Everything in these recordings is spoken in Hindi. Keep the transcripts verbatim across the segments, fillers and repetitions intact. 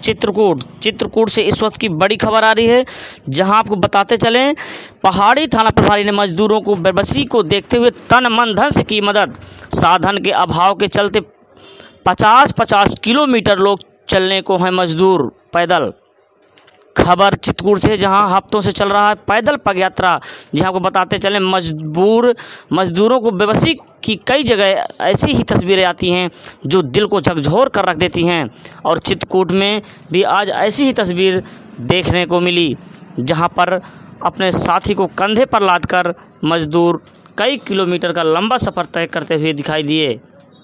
चित्रकूट चित्रकूट से इस वक्त की बड़ी खबर आ रही है, जहां आपको बताते चलें पहाड़ी थाना प्रभारी ने मजदूरों को बेबसी को देखते हुए तन मन धन से की मदद। साधन के अभाव के चलते पचास पचास किलोमीटर लोग चलने को हैं मजदूर पैदल। खबर चित्रकूट से, जहां हफ्तों से चल रहा है पैदल पग यात्रा। जहां आपको बताते चलें मजबूर मजदूरों को बेबसी की कई जगह ऐसी ही तस्वीरें आती हैं जो दिल को झकझोर कर रख देती हैं। और चित्रकूट में भी आज ऐसी ही तस्वीर देखने को मिली, जहां पर अपने साथी को कंधे पर लादकर मजदूर कई किलोमीटर का लंबा सफ़र तय करते हुए दिखाई दिए।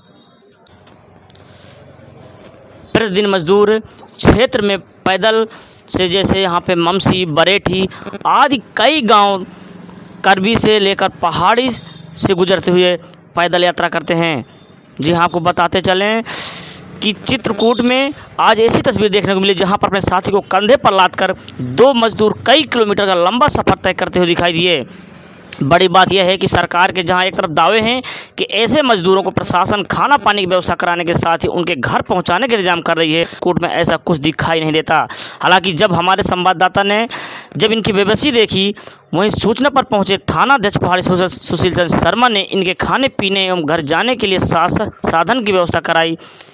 प्रतिदिन मजदूर क्षेत्र में पैदल से, जैसे यहाँ पे ममसी, बरेठी आदि कई गांव करबी से लेकर पहाड़ी से गुजरते हुए पैदल यात्रा करते हैं। जी हाँ, आपको बताते चलें कि चित्रकूट में आज ऐसी तस्वीर देखने को मिली, जहां पर अपने साथी को कंधे पर लादकर दो मजदूर कई किलोमीटर का लंबा सफ़र तय करते हुए दिखाई दिए। बड़ी बात यह है कि सरकार के जहां एक तरफ दावे हैं कि ऐसे मजदूरों को प्रशासन खाना पानी की व्यवस्था कराने के साथ ही उनके घर पहुंचाने का इंतजाम कर रही है, कोर्ट में ऐसा कुछ दिखाई नहीं देता। हालांकि जब हमारे संवाददाता ने जब इनकी बेबसी देखी, वहीं सूचना पर पहुंचे थाना अध्यक्ष पहाड़ी सुशील चंद्र शर्मा ने इनके खाने पीने एवं घर जाने के लिए साधन की व्यवस्था कराई।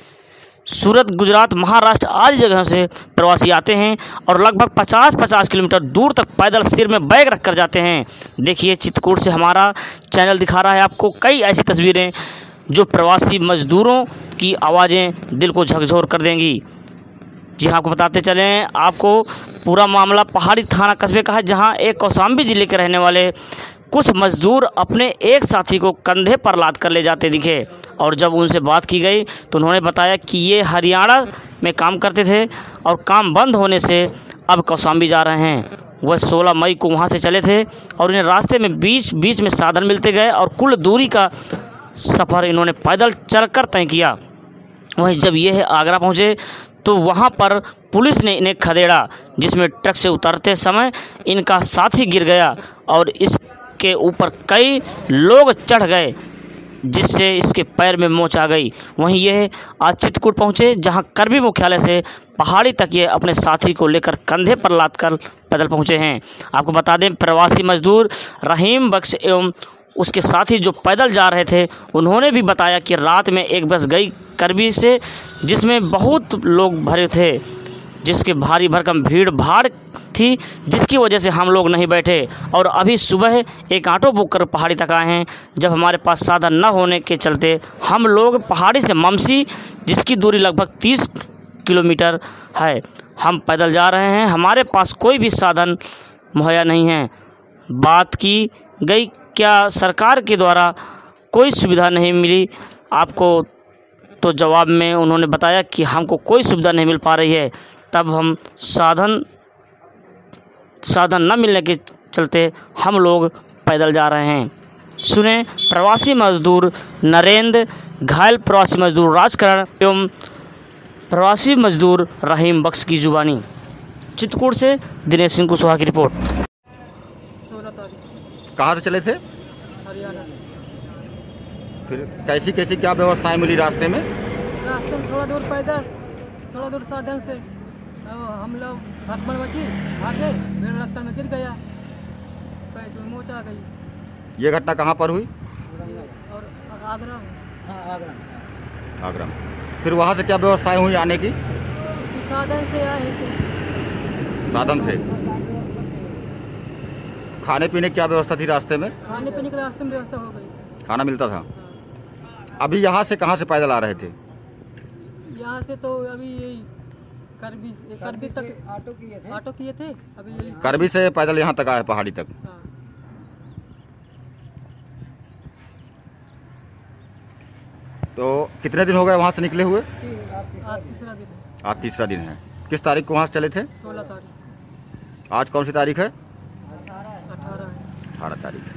सूरत, गुजरात, महाराष्ट्र आदि जगहों से प्रवासी आते हैं और लगभग पचास पचास किलोमीटर दूर तक पैदल सिर में बैग रख कर जाते हैं। देखिए, चित्रकूट से हमारा चैनल दिखा रहा है आपको कई ऐसी तस्वीरें जो प्रवासी मजदूरों की आवाज़ें दिल को झकझोर कर देंगी। जी हाँ, आपको बताते चलें, आपको पूरा मामला पहाड़ी थाना कस्बे का है, जहाँ एक कौशाम्बी ज़िले के रहने वाले कुछ मजदूर अपने एक साथी को कंधे पर लाद कर ले जाते दिखे। और जब उनसे बात की गई तो उन्होंने बताया कि ये हरियाणा में काम करते थे और काम बंद होने से अब कौशाम्बी जा रहे हैं। वह सोलह मई को वहां से चले थे और इन्हें रास्ते में बीच बीच में साधन मिलते गए और कुल दूरी का सफ़र इन्होंने पैदल चलकर तय किया। वहीं जब ये आगरा पहुँचे तो वहाँ पर पुलिस ने इन्हें खदेड़ा, जिसमें ट्रक से उतरते समय इनका साथी गिर गया और इसके ऊपर कई लोग चढ़ गए, जिससे इसके पैर में मोच आ गई। वहीं यह आज चित्रकूट पहुँचे, जहां करबी मुख्यालय से पहाड़ी तक ये अपने साथी को लेकर कंधे पर लादकर पैदल पहुँचे हैं। आपको बता दें, प्रवासी मजदूर रहीम बख्श एवं उसके साथी जो पैदल जा रहे थे, उन्होंने भी बताया कि रात में एक बस गई करबी से, जिसमें बहुत लोग भरे थे, जिसके भारी भरकम भीड़ भाड़ थी, जिसकी वजह से हम लोग नहीं बैठे और अभी सुबह एक ऑटो बुक कर पहाड़ी तक आए हैं। जब हमारे पास साधन न होने के चलते हम लोग पहाड़ी से ममसी, जिसकी दूरी लगभग तीस किलोमीटर है, हम पैदल जा रहे हैं। हमारे पास कोई भी साधन मुहैया नहीं है। बात की गई क्या सरकार के द्वारा कोई सुविधा नहीं मिली आपको, तो जवाब में उन्होंने बताया कि हमको कोई सुविधा नहीं मिल पा रही है। तब हम साधन साधन न मिलने के चलते हम लोग पैदल जा रहे हैं। सुने प्रवासी मजदूर नरेंद्र, घायल प्रवासी मजदूर राजकरण एवं प्रवासी मजदूर रहीम बख्श की जुबानी। चित्रकूट से दिनेश सिंह कुशवाहा की रिपोर्ट। सोलह तारीख कहाँ से चले थे? हरियाणा से। फिर कैसी कैसी क्या व्यवस्थाएं मिली रास्ते में? रास्ते में थोड़ा दूर पैदल, थोड़ा दूर साधन से। हम लोग भगवान बची भागे, फिर रास्ते में गिर गया, पैसे में मोच आ गई। ये घटना कहाँ पर हुई? और आगरा। हाँ, आगरा आगरा। फिर वहाँ से क्या व्यवस्थाएं हुई आने की? साधन से आए थे। साधन से। खाने पीने की क्या व्यवस्था थी रास्ते में? खाने पीने के रास्ते में व्यवस्था हो गई, खाना मिलता था। अभी यहाँ से कहाँ से पैदल आ रहे थे? यहाँ से तो अभी यही करबी करबी तक ऑटो किए थे ऑटो किए थे अभी यही करबी से पैदल यहाँ तक आए पहाड़ी तक। हाँ। तो कितने दिन हो गए वहाँ से निकले हुए? आज तीसरा दिन है। आज तीसरा दिन है। किस तारीख को वहाँ से चले थे? सोलह तारीख। आज कौन सी तारीख है? अठारह है। अठारह तारीख।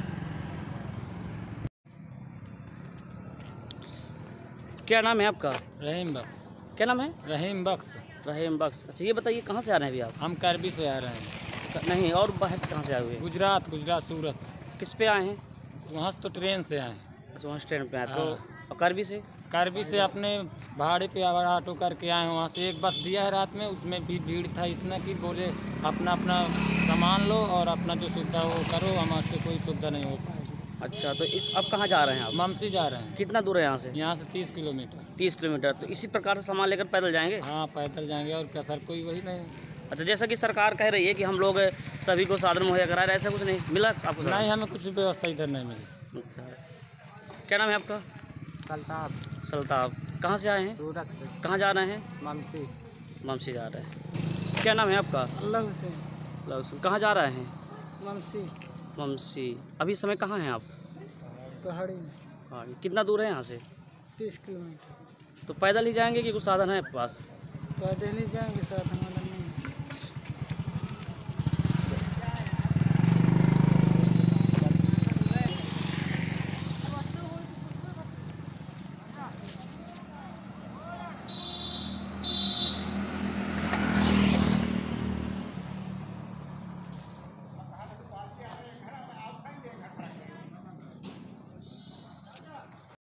क्या नाम है आपका? रहीम बख्श। क्या नाम है? रहीम बख्श। रहीम बख्श। अच्छा, ये बताइए कहाँ से आ रहे हैं अभी आप? हम करबी से आ रहे हैं। नहीं, और बाहर से कहाँ से आए हुए? गुजरात गुजरात सूरत। किस पे आए हैं? वहाँ से तो ट्रेन से आए। अच्छा, वहाँ ट्रेन पे आए। तो और करबी से? करबी से अपने भाड़े पे ऑटो करके आए हैं, वहाँ से एक बस दिया है रात में, उसमें भी भीड़ था इतना कि बोले अपना अपना सामान लो और अपना जो सुविधा हो करो, हमारे से कोई सुविधा नहीं हो पाएगी। अच्छा, तो इस अब कहाँ जा रहे हैं आप? ममसी जा रहे हैं। कितना दूर है यहाँ से? यहाँ से तीस किलोमीटर। तीस किलोमीटर। तो इसी प्रकार से सामान लेकर पैदल जाएंगे? हाँ, पैदल जाएंगे और क्या सर, कोई वही नहीं। अच्छा, जैसा कि सरकार कह रही है कि हम लोग सभी को साधन मुहैया करा रहे, ऐसा कुछ नहीं मिला आपको? नहीं, हमें कुछ व्यवस्था इधर नहीं मिली। अच्छा, क्या नाम है आपका? सल्ताब। सल्ताब। कहाँ से आए हैं? सूरत से। कहाँ जा रहे हैं? ममसी। ममसी जा रहे हैं। क्या नाम है आपका? अल्लाह हुसैन। लहसुन। कहाँ जा रहे हैं? ममसी। ममसी। अभी समय कहाँ हैं आप? पहाड़ी में। हाँ, कितना दूर है यहाँ से? तीस किलोमीटर। तो पैदल ही जाएंगे कि कुछ साधन है आपके पास? पैदल ही जाएंगे, साथ हमारा